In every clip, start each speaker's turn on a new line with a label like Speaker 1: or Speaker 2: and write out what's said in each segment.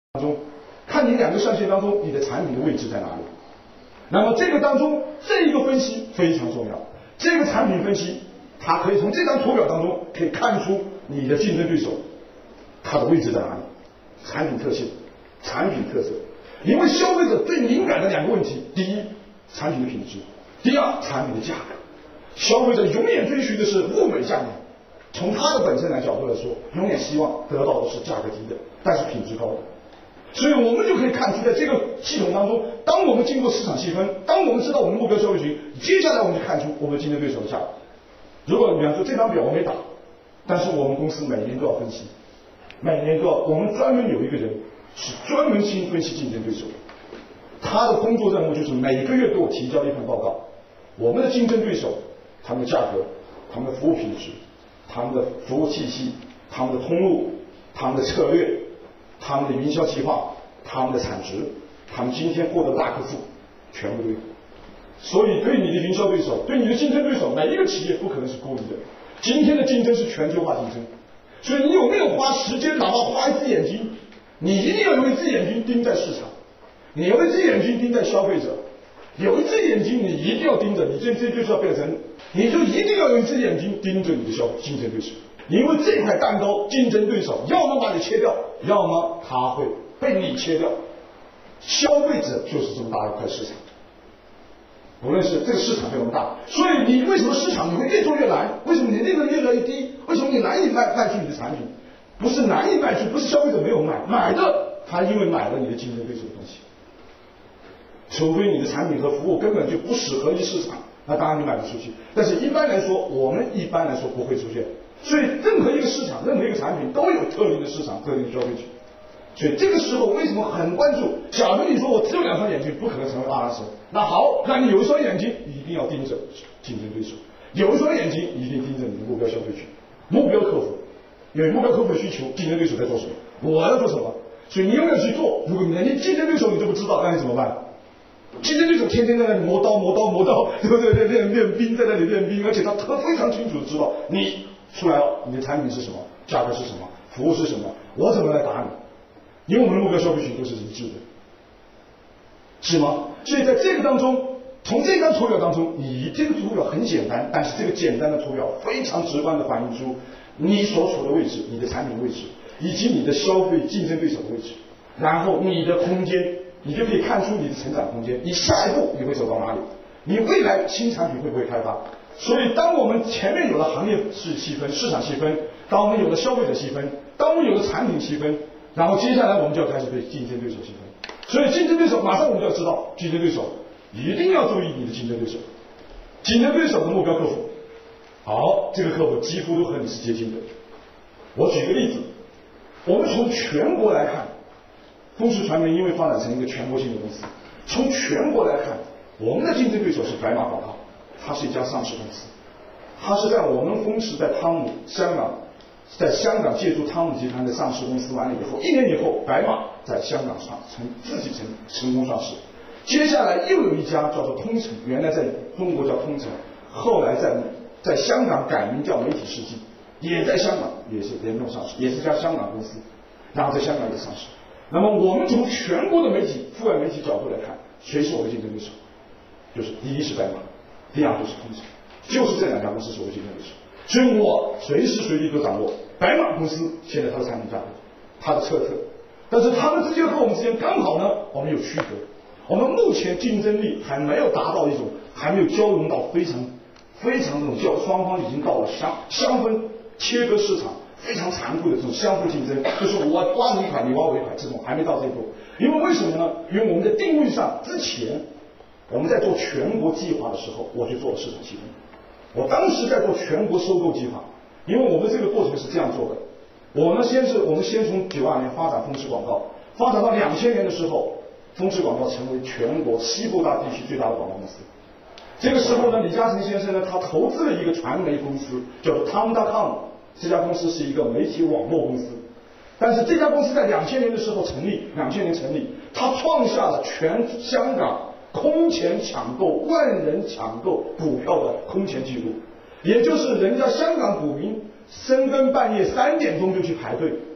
Speaker 1: 中，看你两个象限当中你的产品的位置在哪里。那么这个当中这一个分析非常重要，这个产品分析它可以从这张图表当中可以看出你的竞争对手它的位置在哪里，产品特性、产品特色。因为消费者最敏感的两个问题，第一，产品的品质；第二，产品的价格。消费者永远追寻的是物美价廉，从他的本身来角度来说，永远希望得到的是价格低的，但是品质高的。所以我们就可以看出，在这个系统当中，当我们经过市场细分，当我们知道我们的目标消费群，接下来我们就看出我们的竞争对手的价格。如果比方说这张表我没打，但是我们公司每年都要分析，每年都要，我们专门有一个人是专门去分析竞争对手的，他的工作任务就是每个月给我提交一份报告，我们的竞争对手他们的价格、他们的服务品质、他们的服务体系、他们的通路、他们的策略、他们的营销计划、他们的产值、他们今天获得的大客户，全部都有。所以对你的营销对手、对你的竞争对手，每一个企业不可能是孤立的。今天的竞争是全球化竞争，所以你有没有花时间，哪怕花一只眼睛，你一定要有一只眼睛盯在市场，你有一只眼睛盯在消费者，有一只眼睛你一定要盯着，你这就是要变成，你就一定要有一只眼睛盯着你的竞争对手，因为这块蛋糕竞争对手要么把你切掉，要么他会被你切掉。消费者就是这么大一块市场，无论是这个市场非常大，所以你为什么市场你会越做越难？为什么你利润越来越低？为什么你难以卖出你的产品？不是难以卖出，不是消费者没有买，买的他因为买了你的竞争对手的东西，除非你的产品和服务根本就不适合于市场，那当然你卖不出去。但是一般来说，我们一般来说不会出现。所以任何一个市场、任何一个产品都有特定的市场、特定的消费群。所以这个时候为什么很关注？假如你说我只有2双眼睛，不可能成为阿拉斯，那好，那你有1双眼睛一定要盯着竞争对手，有1双眼睛一定盯着你的目标消费群、目标客户，因为目标客户的需求，竞争对手在做什么，我要做什么。所以你有没有去做？如果你连竞争对手你都不知道，那你怎么办？竞争对手天天在那里磨刀，对不对？练兵，在那里练兵，而且他非常清楚的知道你出来了，你的产品是什么，价格是什么，服务是什么，我怎么来打你？因为我们的目标消费群都是一致的，是吗？所以在这个当中，从这张图表当中，这个图表很简单，但是这个简单的图表非常直观的反映出你所处的位置、你的产品位置，以及你的消费竞争对手的位置，然后你的空间，你就可以看出你的成长空间，你下一步你会走到哪里，你未来新产品会不会开发。所以当我们前面有了行业细分、市场细分，当我们有了消费者细分，当我们有了产品细分，然后接下来我们就要开始对竞争对手细分。所以竞争对手马上我们就要知道，竞争对手一定要注意你的竞争对手，竞争对手的目标客户。好，这个客户几乎都和你是接近的。我举个例子，我们从全国来看，风驰传媒因为发展成一个全国性的公司，从全国来看，我们的竞争对手是白马广告，它是一家上市公司，它是在我们风驰在在香港借助汤姆集团的上市公司完了以后，1年以后，白马在香港自己成功上市。接下来又有一家叫做通诚，原来在中国叫通诚，后来在香港改名叫媒体世纪，也在香港也是联动上市，也是家香港公司，然后在香港也上市。那么我们从全国的媒体、阜外媒体角度来看，谁是我的竞争对手？就是第一是白马，第二就是通诚，就是这2家公司是我的竞争对手。所以我随时随地都掌握白马公司现在它的产品价格、它的特色，但是他们之间和我们之间刚好呢，我们有区隔。我们目前竞争力还没有达到一种，还没有交融到非常这种双方已经到了相分切割市场非常残酷的这种相互竞争，就是我挖你一块，你挖我一块，这种还没到这一步。因为为什么呢？因为我们在定位上之前，我们在做全国计划的时候，我就做了市场细分。我当时在做全国收购计划，因为我们这个过程是这样做的，我们先从92年发展风驰广告，发展到2000年的时候，风驰广告成为全国西部大地区最大的广告公司。这个时候呢，李嘉诚先生呢，他投资了一个传媒公司，叫做 Tom.com， 这家公司是一个媒体网络公司。但是这家公司在2000年的时候成立，它创下了全香港空前抢购10000人抢购股票的空前记录，也就是人家香港股民深更半夜3点钟就去排队，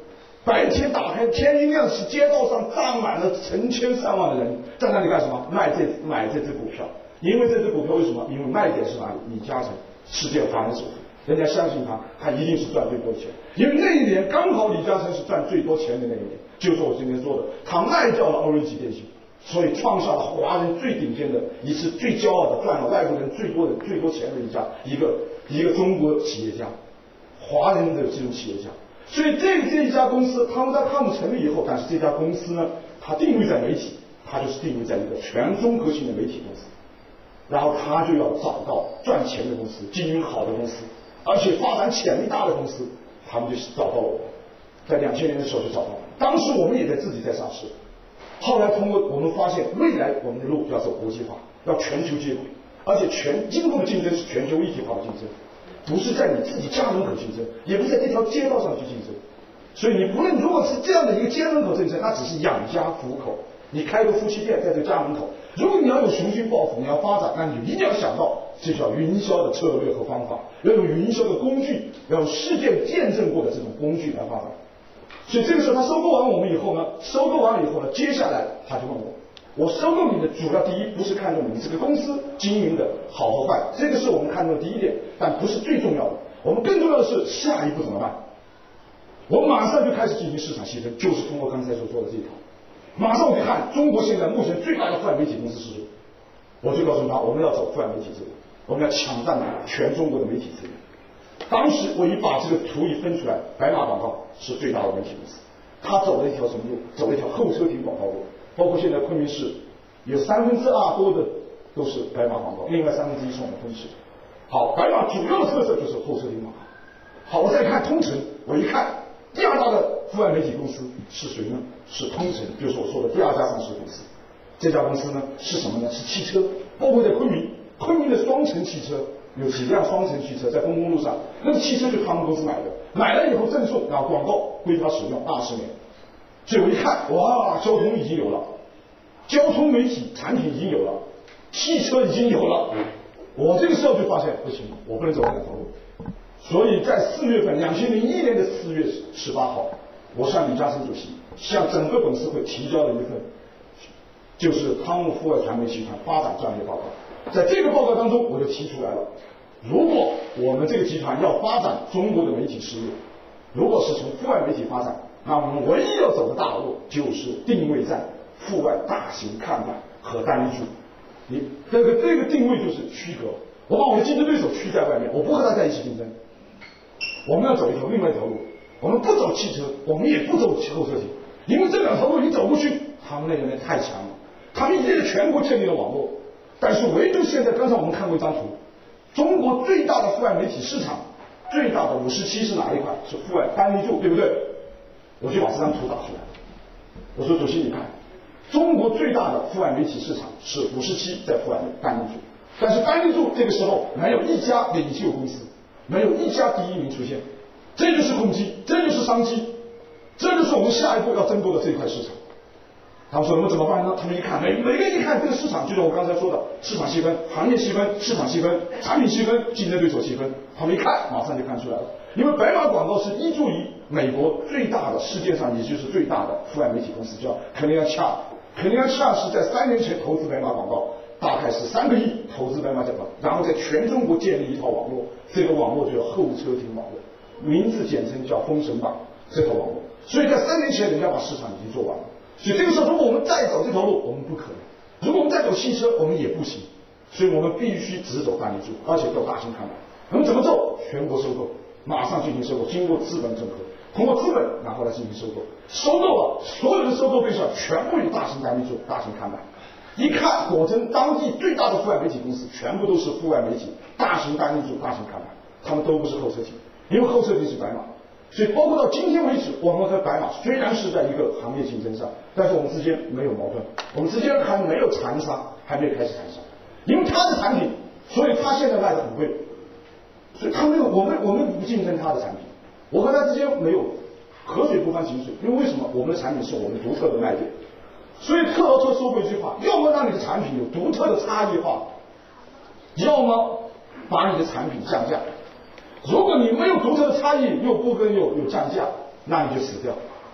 Speaker 1: 白天打开天一亮时，街道上站满了成千上万的人，在那里干什么？买这只股票。因为这只股票为什么？因为卖点是哪里？李嘉诚，世界华人首富，人家相信他一定是赚最多钱。因为那一年刚好李嘉诚是赚最多钱的那一年，就是我今天说的，他卖掉了欧瑞吉电信，所以创下了华人最顶尖的一次最骄傲的赚了外国人最多钱的一个中国企业家，华人的这种企业家。所以这一家公司，他们在抗美成立以后，但是这家公司呢，它定位在媒体，它就是定位在一个全综合性的媒体公司。然后他就要找到赚钱的公司，经营好的公司，而且发展潜力大的公司，他们就找到我，在2000年的时候就找到了。当时我们也自己在上市，后来通过我们发现，未来我们的路要走国际化，要全球接轨，而且今后的竞争是全球一体化的竞争，不是在你自己家门口竞争，也不是在这条街道上去竞争。所以你不论如果是这样的一个街门口竞争，那只是养家糊口。你开个夫妻店在这个家门口，如果你要有雄心抱负，你要发展，那你就一定要想到这叫营销的策略和方法，要有营销的工具，要有世界见证过的这种工具来发展。所以这个时候他收购完我们以后呢，接下来他就问我收购你的主要第一不是看重你这个公司经营的好和坏，这个是我们看重的第一点，但不是最重要的。我们更重要的是下一步怎么办？我们马上就开始进行市场细分，就是通过刚才所说的这一套。马上我就看中国现在目前最大的泛媒体公司是谁，我就告诉他我们要走泛媒体这个，我们要抢占全中国的媒体资源。当时我把这个图一分出来，白马广告是最大的媒体公司，他走了一条什么路？走了一条候车亭广告路，包括现在昆明市有2/3多的都是白马广告，另外1/3是我们昆市。好，白马主要的特色就是候车亭广告。好，我再看通城，我一看第2大的户外媒体公司是谁呢？是通城，就是我说的第2家上市公司。这家公司呢是什么呢？是汽车，包括在昆明的双层汽车，有几辆双层汽车在公路上，那个汽车就是他们公司买的，买了以后赠送，然后广告归他使用20年。所以我一看，哇，交通已经有了，交通媒体产品已经有了，汽车已经有了，我这个时候就发现不行，我不能走这条路。所以在4月份，2001年的4月18号，我向李嘉诚主席，向整个董事会提交了一份，就是汤姆户外传媒集团发展战略报告。在这个报告当中，我就提出来了，如果我们这个集团要发展中国的媒体事业，如果是从户外媒体发展，那我们唯一要走的大路就是定位在户外大型看板和单立柱。你这个定位就是区隔，我把我的竞争对手区在外面，我不和他在一起竞争。我们要走另外一条路，我们不走汽车，我们也不走候车亭，因为这2条路你走过去，他们那个人太强了，他们已经在全国建立了网络，但是唯独现在，刚才我们看过一张图，中国最大的户外媒体市场，最大的57是哪一块？是户外单立柱，对不对？我就把这张图打出来，我说主席你看，中国最大的户外媒体市场是57在户外单立柱，但是单立柱这个时候没有一家领袖公司，没有一家第一名出现，这就是空机，这就是商机，这就是我们下一步要争夺的这一块市场。他们说我们怎么办呢？他们一看，每个人一看这个市场，就是我刚才说的市场细分、行业细分、市场细分、产品细分、竞争对手细分。他们一看，马上就看出来了。因为白马广告是依助于美国最大的世界上也就是最大的户外媒体公司，叫肯尼亚恰。肯尼亚恰是在3年前投资白马广告，大概是3个亿投资白马广告，然后在全中国建立一套网络，这个网络就叫候车亭网络，名字简称叫封神榜这套网络。所以在3年前，人家把市场已经做完了。所以这个时候，如果我们再走这条路，我们不可能；如果我们再走汽车，我们也不行。所以我们必须只走单立柱，而且走大型看板。我们怎么走？全国收购，马上进行收购，经过资本整合，通过资本然后来进行收购。收购了，所有的收购对象全部以大型单立柱、大型看板。一看，果真当地最大的户外媒体公司全部都是户外媒体、大型单立柱、大型看板，他们都不是候车亭，因为候车亭是白马。所以包括到今天为止，我们和白马虽然是在一个行业竞争上，但是我们之间没有矛盾，我们之间还没有残杀，还没有开始残杀。因为他的产品，所以他现在卖的很贵，所以他没有我们不竞争他的产品，我和他之间没有河水不犯井水，因为为什么？我们的产品是我们独特的卖点。所以特劳特说过一句话：要么让你的产品有独特的差异化，要么把你的产品降价。如果你没有独特的差异，又不跟有降价，那你就死掉。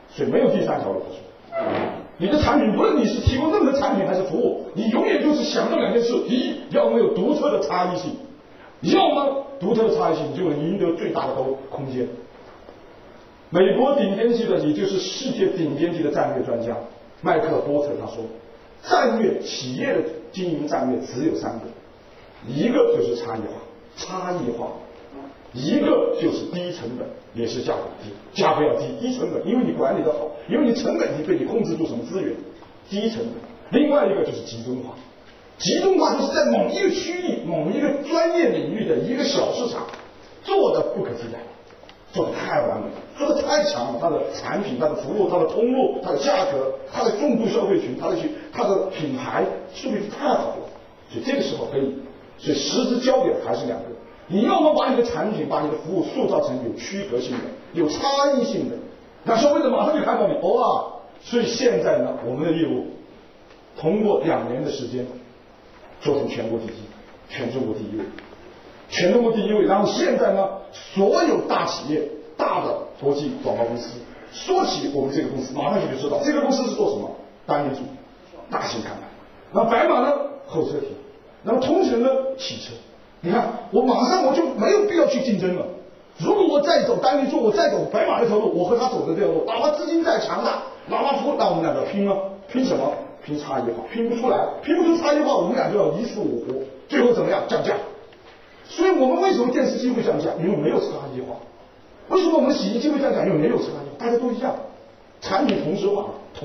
Speaker 1: 所以没有第三条路可说。你的产品，无论你是提供任何产品还是服务，你永远就是想到两件事：第一，要么有独特的差异性，要么独特的差异性，你就能赢得最大的空间。美国顶尖级的，也就是世界顶尖级的战略专家麦克波特他说，企业的经营战略只有3个，一个就是差异化，一个就是低成本，也是价格低，价格要低，低成本，因为你管理的好，因为你成本你被你控制住什么资源，低成本。另外一个就是集中化，集中化就是在某一个区域、某一个专业领域的一个小市场做的不可替代，做的太完美，做的太强了，它的产品、它的服务、它的通路、它的价格、它的重度消费群、它的品牌树立的太好了，所以这个时候可以，所以实质焦点还是2个。你要么把你的产品、把你的服务塑造成有区隔性的、有差异性的，那消费者马上就看到你所以现在呢，我们的业务通过2年的时间做成全国第一，全中国第一位，全中国第一位。然后现在呢，所有大企业、大的国际广告公司说起我们这个公司，马上就知道这个公司是做什么，单元组、大型看板。那白马呢，候车体；那么通城呢，汽车。你看，我马上我就没有必要去竞争了。如果我再走单元组，我再走白马那条路，我和他走的这条路，哪怕资金再强大，哪怕服务，那我们2个拼了，拼什么？拼差异化，拼不出来，拼不出差异化，我们俩就要一死我活，最后怎么样？降价。所以我们为什么电视机会降价？因为没有差异化。为什么我们洗衣机会降价？因为没有差异化，大家都一样，产品同质化，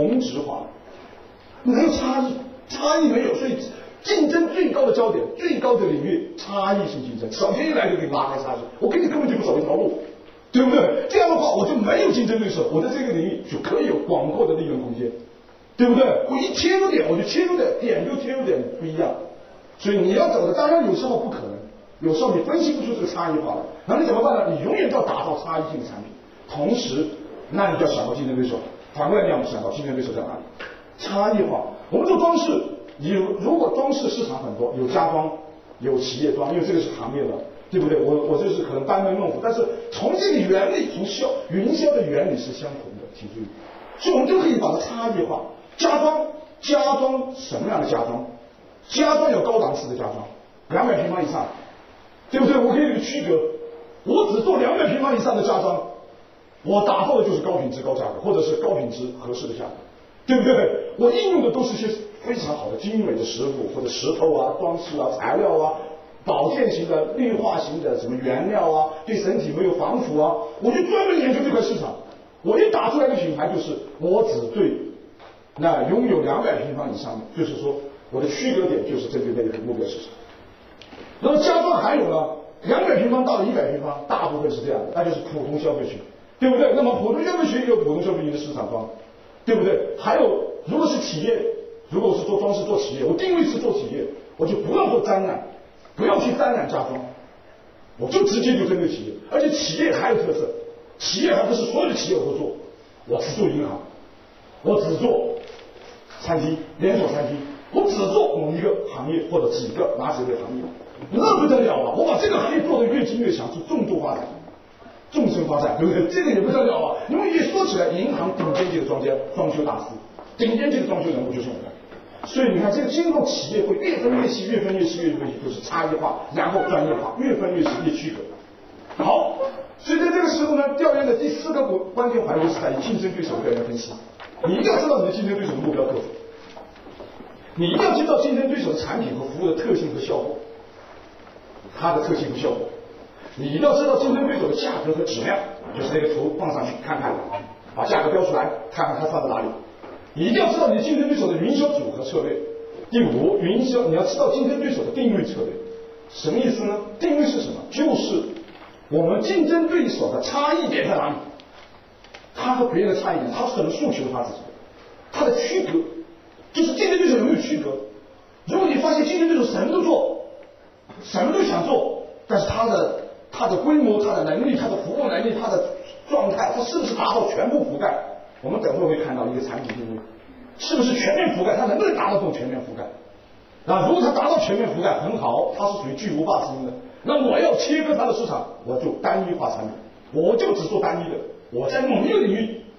Speaker 1: 没有差异没有，所以竞争最高的焦点、最高的领域，差异性竞争。首先一来就给你拉开差距，我跟你根本就不走一条路，对不对？这样的话，我就没有竞争对手，我在这个领域就可以有广阔的利润空间。对不对？我一切入点，我就切入点就切入点不一样，所以你要走的，当然有时候不可能，有时候你分析不出这个差异化来，那你怎么办呢？你永远要打造差异性的产品，同时，那你就要想到竞争对手。反过来你要想到竞争对手在哪里？差异化。我们做装饰，如果装饰市场很多，有家装，有企业装，因为这个是行业的，对不对？我这是可能班门弄斧，但是从这个原理，从营销的原理是相同的，请注意。所以我们就可以把它差异化。家装什么样的家装？家装有高档次的家装，200平方以上，对不对？我可以有区隔，我只做200平方以上的家装，我打造的就是高品质高价格，或者是高品质合适的价格，对不对？我应用的都是些非常好的精美的石傅或者石头啊、装饰啊、材料啊、保健型的、绿化型的什么原料啊，对身体没有防腐啊，我就专门研究这块市场。我一打出来的品牌就是我只对那拥有200平方以上的，就是说我的区隔点就是针对那个目标市场。那么家装还有呢，200平方到100平方，大部分是这样的，那就是普通消费群，对不对？那么普通消费群也有普通消费群的市场装，对不对？还有如果是企业，如果我是做装饰做企业，我定位是做企业，我就不要做展览，不要去展览家装，我就直接就针对企业，而且企业还有特色，企业还不是所有的企业我都做，我只做银行，我只做餐厅，连锁餐厅，我只做某一个行业或者几个行业，那不得了啊！我把这个行业做得越精越强，是重度发展、纵深发展，对不对？这个也不得了啊！因为一说起来，银行顶尖级的装修大师，顶尖级的装修人物就是我们。所以你看，这个今后企业会越分越细，就是差异化，然后专业化，越分越细，越区隔。好，所以在这个时候呢，调研的第4个关键环节是在于竞争对手调研分析。你一定要知道你的竞争对手的目标客户，你一定要知道竞争对手的产品和服务的特性和效果，它的特性和效果。你一定要知道竞争对手的价格和质量，就是这个图放上去看看，把价格标出来，看看它差在哪里。你一定要知道你的竞争对手的营销组合策略。第5，你要知道竞争对手的定位策略。什么意思呢？定位是什么？就是我们竞争对手的差异点在哪里？他和别人的差异点，他怎么诉求他自己？他的区隔，就是竞争对手有没有区隔？如果你发现竞争对手什么都做，什么都想做，但是他的规模、他的能力、他的服务能力、他的状态，他是不是达到全部覆盖？我们等会会看到一个产品定位，是不是全面覆盖？他能不能达到这种全面覆盖？那如果他达到全面覆盖，很好，他是属于巨无霸之一的。那我要切割他的市场，我就单一化产品，我就只做单一的。我在某一个领域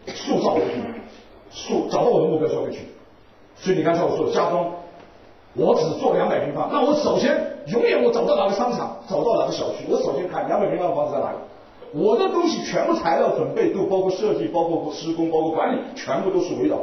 Speaker 1: 塑造我的品牌，找到我的目标消费群。所以你刚才我说的家装，我只做200平方，那我首先永远我找到哪个商场，找到哪个小区，我首先看200平方的房子在哪里。我的东西全部材料准备都包括设计，包括施工，包括管理，全部都是围绕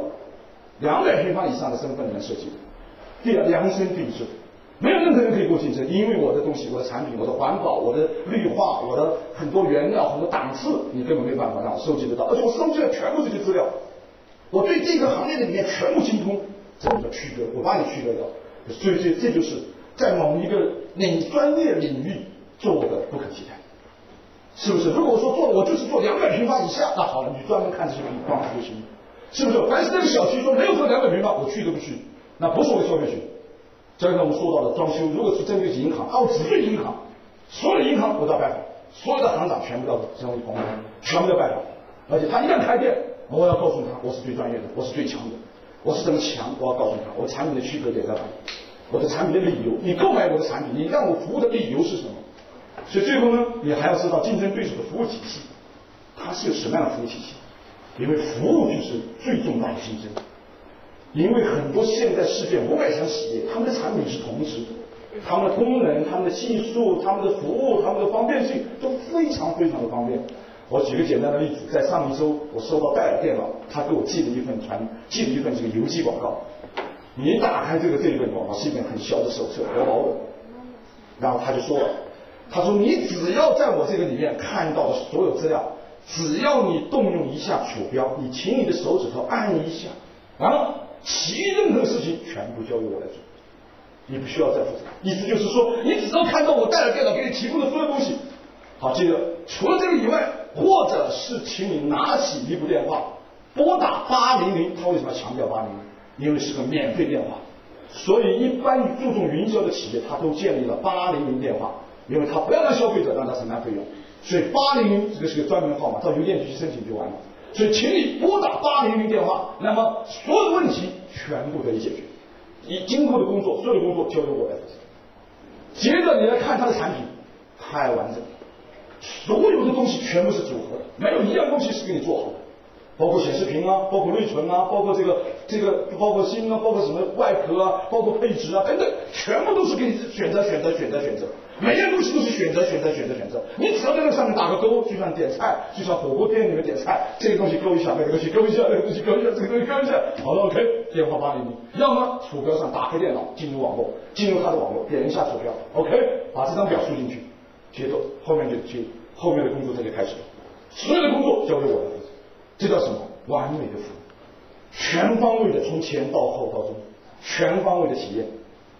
Speaker 1: 200平方以上的身份来设计的。第二，量身定制，没有任何人可以跟我竞争，因为我的东西、我的产品、我的环保、我的绿化、我的很多原料、很多档次，你根本没办法让我收集得到，而且我收集了全部这些资料，我对这个行业的里面全部精通，这叫区隔，我把你区隔掉。所以这就是在某一个专业领域做的不可替代。是不是？如果说我就是做200平方以下，那好了，你专门看这些光伏就行，是不是？凡是这个小区说没有做200平方，我去都不去，那不是我的消费群。就像我们说到的装修，如果是针对银行，我只对银行，所有的银行我都要拜访，所有的行长全部要成为朋友，全部要拜访。而且他一旦开店，我要告诉他我是最专业的，我是最强的，我是怎么强，我要告诉他我产品的区隔点在哪里，我的产品的理由，你购买我的产品，你让我服务的理由是什么？所以最后呢，你还要知道竞争对手的服务体系，它是有什么样的服务体系？因为服务就是最重大的竞争。因为很多现在世界500强企业，他们的产品是同质的，他们的功能、他们的技术、他们的服务、他们的方便性都非常非常的方便。我举个简单的例子，在上一周我收到戴尔电脑，他给我寄了一份这个邮寄广告。你一打开这一份广告，是一本很小的手册，薄薄的。然后他就说了。他说：“你只要在我这个里面看到的所有资料，只要你动用一下鼠标，你请你的手指头按一下，完了，其余任何事情全部交由我来做，你不需要再负责。意思就是说，你只要看到我带了电脑给你提供的所有东西。好，记得除了这个以外，或者是请你拿起一部电话，拨打800。他为什么要强调800？因为是个免费电话，所以一般注重云销的企业，他都建立了800电话。”因为他不要让消费者让他承担费用，所以800这个是个专门的号码，到邮电局去申请就完了。所以请你拨打800电话，那么所有的问题全部得以解决。今后的工作，所有的工作交由我来负责。接着你来看他的产品，太完整了，所有的东西全部是组合的，没有一样东西是给你做好的。包括显示屏啊，包括内存啊，包括这个，包括芯啊，包括什么外壳啊，包括配置啊等等，全部都是给你选择。每样东西都是选择。你只要在那上面打个勾，就像点菜，就像火锅店里面点菜，这个东西勾一下，那个东西勾一下，那个东西勾一下，这个东西勾一下，好了 ，OK， 电话800。要么鼠标上打开电脑，进入网络，进入他的网络，点一下鼠标 ，OK， 把这张表输进去，接着后面的工作就开始了，所有的工作交给我来负责。这叫什么？完美的服务，全方位的从前到后到中，全方位的体验。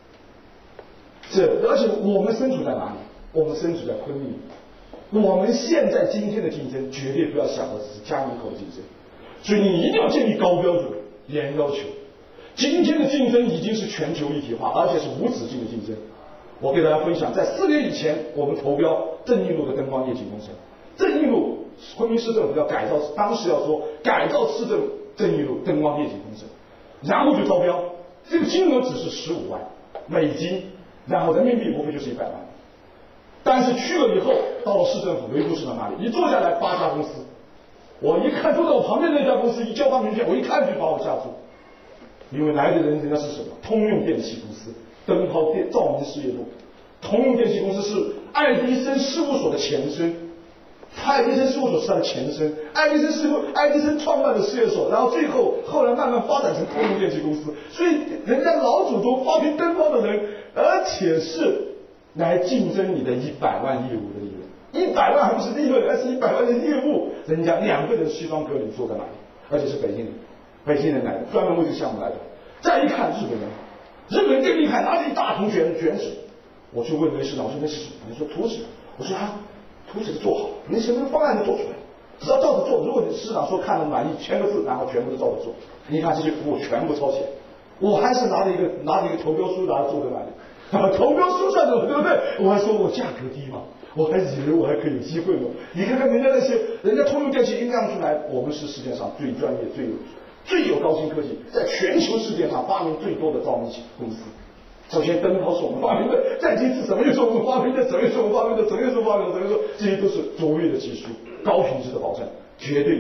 Speaker 1: 而且我们身处在哪里？我们身处在昆明。我们现在今天的竞争，绝对不要想的只是家门口的竞争，所以你一定要建立高标准、严要求。今天的竞争已经是全球一体化，而且是无止境的竞争。我给大家分享，在4年以前，我们投标正义路的灯光夜景工程，正义路。昆明市政府要改造，当时要说改造市政正义路灯光夜景工程，然后就招标，这个金额只是15万美金，然后人民币无非就是100万。但是去了以后，到了市政府维护市场那里，一坐下来8家公司，我一看坐在我旁边那家公司一交发名片，我一看就把我吓住，因为来的人家是什么？通用电气公司，灯泡照明事业部。通用电气公司是爱迪生事务所的前身。爱迪生事务所是他的前身，爱迪生创办的事业所，然后后来慢慢发展成通用电气公司，所以人家老祖宗发明灯泡的人，而且是来竞争你的100万业务的利润，100万还不是利润，而是100万的业务，人家2个人西装革履坐在那里，而且是北京人来的，专门为这个项目来的。再一看日本人更厉害，拿着一大桶卷纸，我去问雷市长，我说那是什么？你说图纸，我说图纸做好，你什么方案都做出来，只要照着做。如果你市长说看了满意，签个字，然后全部都照着做。你看这些服务全部超前，我还是拿着一个投标书拿着坐在那里，投标书上的对不对？我还说我价格低嘛，我还以为我还可以有机会嘛。你看看人家通用电气一亮出来，我们是世界上最专业、最有高新科技，在全球世界上发明最多的照明公司。首先，灯泡是我们发明的，再其次，怎么又是我们发明的，怎么又是我们发明的，怎么又是发明的，这些都是卓越的技术，高品质的保证，绝对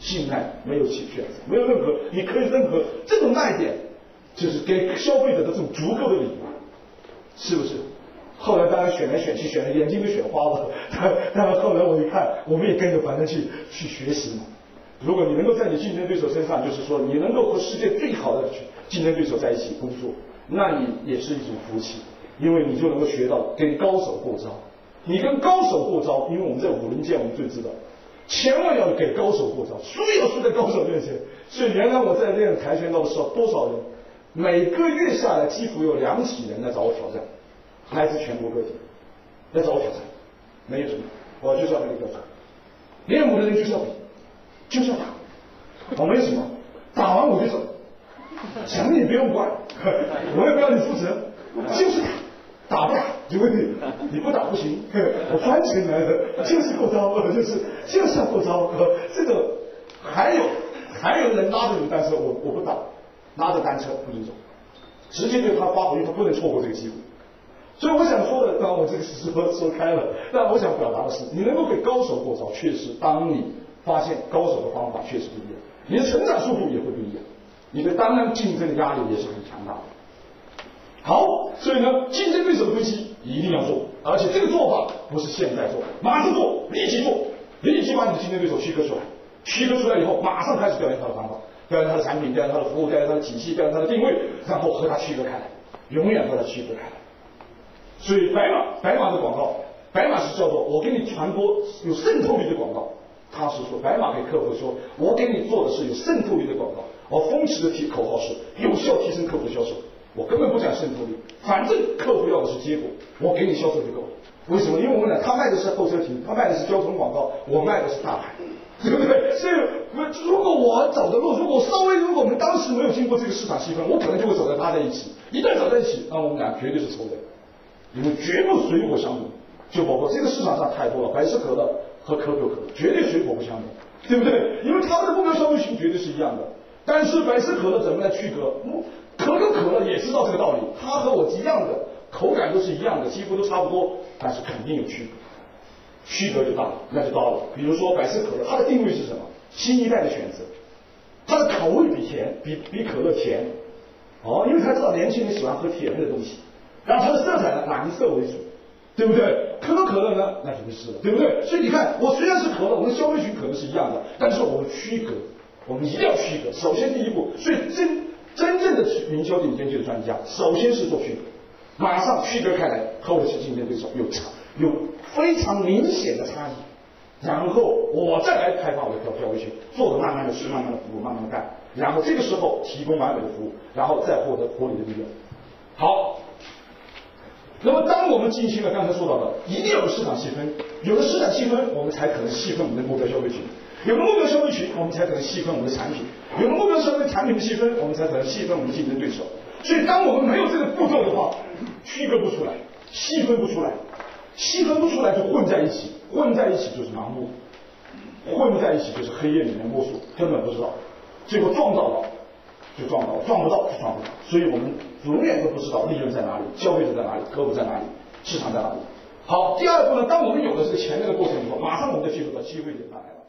Speaker 1: 信赖，没有选择，没有任何你可以任何这种卖点，就是给消费者的这种足够的理由，是不是？后来当然选来选去，选的眼睛都选花了。当然后来我一看，我们也跟着反正去学习嘛。如果你能够在你竞争对手身上，就是说你能够和世界最好的竞争对手在一起工作，那你也是一种福气，因为你就能够学到跟高手过招。你跟高手过招，因为我们在武林界我们最知道，千万要给高手过招，输要输在高手面前。所以原来我在练跆拳道的时候，多少人每个月下来几乎有2起人来找我挑战，来自全国各地来找我挑战，没有什么，我就是要这个标准。练武的人就是要比，就是要打，我没有什么，打完我就走，奖你不用管，我也不要你负责，就是打。打不打就问你不打不行，我专程来的，就是过招，就是要过招。这个还有人拉着你单车，我不打，拉着单车不准走，直接对他发回去，他不能错过这个机会。所以我想说的，当然我这个是说开了，但我想表达的是，你能够给高手过招，确实，当你发现高手的方法确实不一样，你的成长速度也会不一样，你的当然竞争的压力也是很强大的。好，所以呢，竞争对手的分析一定要做，而且这个做法不是现在做，马上做，立即做，立即把你的竞争对手区隔出来，区隔出来以后，马上开始调研他的方法，调研他的产品，调研他的服务，调研他的体系，调研他的定位，然后和他区隔开来，永远和他区隔开来。所以白马的广告，白马是叫做我给你传播有渗透力的广告，他是说白马给客户说，我给你做的是有渗透力的广告，我风驰的口号是有效提升客户的销售。我根本不讲渗透力，反正客户要的是结果，我给你销售就够了。为什么？因为我们俩他卖的是候车亭，他卖的是交通广告，我卖的是大牌，对不对？所以如果我走的路，如果我们当时没有经过这个市场细分，我可能就会走在他在一起。一旦走在一起，那我们俩绝对是仇人，因为绝不水火相容。就包括这个市场上太多了，百事可乐和可口可乐绝对水火不相容，对不对？因为他们的目标消费群绝对是一样的。但是百事可乐怎么来区隔？可口可乐也知道这个道理，它和我一样的，口感都是一样的，几乎都差不多，但是肯定有区别，区别就大了，那就到了。比如说百事可乐，它的定位是什么？新一代的选择，它的口味比可乐甜，因为它知道年轻人喜欢喝甜的东西，然后它的色彩呢蓝色为主，对不对？可口可乐呢那就不是了，对不对？所以你看，我虽然是可乐，我们的消费群可能是一样的，但是我们区隔，我们一定要区隔。首先第一步，所以真正的营销领研究的专家，首先是做区隔，马上区隔开来，和我的竞争对手有非常明显的差异，然后我再来开发我的消费群，做的慢慢的吃，慢慢的服务，慢慢的干，然后这个时候提供完美的服务，然后再获得合理的利润。好，那么当我们进行了刚才说到的，一定要有市场细分，有了市场细分，我们才可能细分我们的目标消费群。有了目标消费群，我们才可能细分我们的产品；有了目标消费产品的细分，我们才可能细分我们的竞争对手。所以，当我们没有这个步骤的话，区隔不出来，细分不出来，细分不出来就混在一起，混在一起就是盲目，混在一起就是黑夜里面摸索，根本不知道，结果撞到了就撞到了，撞不到就撞不到。所以我们永远都不知道利润在哪里，消费者在哪里，客户在哪里，市场在哪里。好，第二步呢，当我们有了这个前面的过程以后，马上我们就进入到机会点上来了。